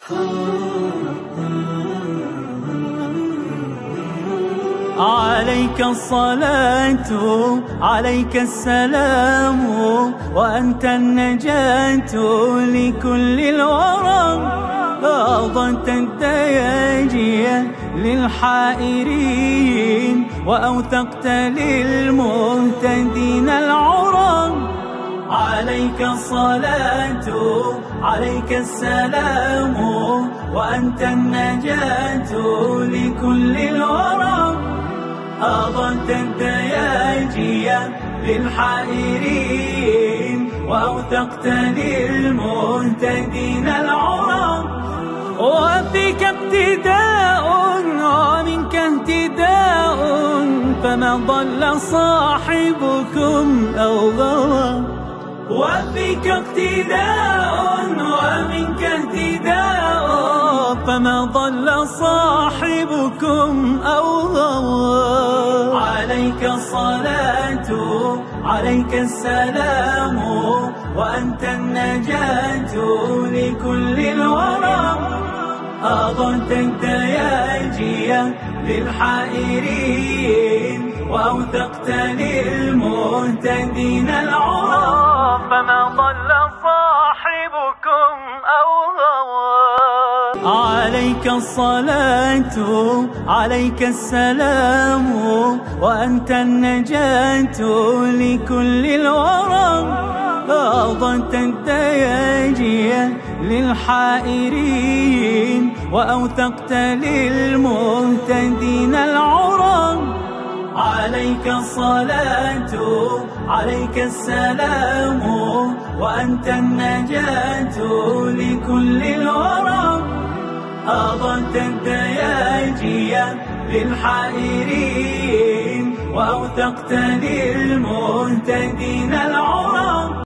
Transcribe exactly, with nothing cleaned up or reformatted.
عليك الصلاة عليك السلام، وأنت النجاة لكل الورى. أضلت الدياجية للحائرين، وأوثقت للمهتدين العرى. عليك الصلاة عليك السلام، وأنت النجاة لكل الورى. أضلت الدياجية للحائرين، وأوثقت للمهتدين العرى. وفيك ابتداء ومنك اهتداء، فما ضل صاحبكم أو غوى. وفيك اقتداء ومنك اهتداء، فما ضل صاحبكم أو غوى. عليك الصلاة عليك السلام، وأنت النجاة لكل الورى. أضلت الدياجية للحائرين، وأوثقت للمهتدين العرى. فما ضل صاحبكم أو غوى. عليك الصلاة عليك السلام، وأنت النجاة لكل الورى. أضلت الدياجية للحائرين، وأوثقت للمهتدين العرى. عليك الصلاة عليك السلام، وأنت النجاة لكل الورى. أضلت الدياجية للحائرين، وأوثقت للمهتدين العرى.